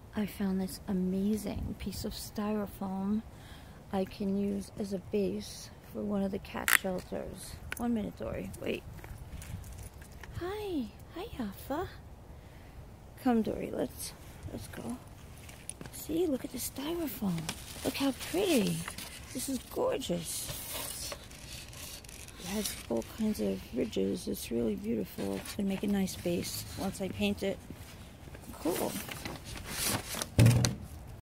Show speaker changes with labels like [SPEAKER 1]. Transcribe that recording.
[SPEAKER 1] I found this amazing piece of styrofoam I can use as a base for one of the cat shelters. 1 minute, Dory. Wait. Hi. Hi, Alpha. Come, Dory. Let's go. See? Look at the styrofoam. Look how pretty. This is gorgeous. It has all kinds of ridges. It's really beautiful. It's going to make a nice base once I paint it. Cool.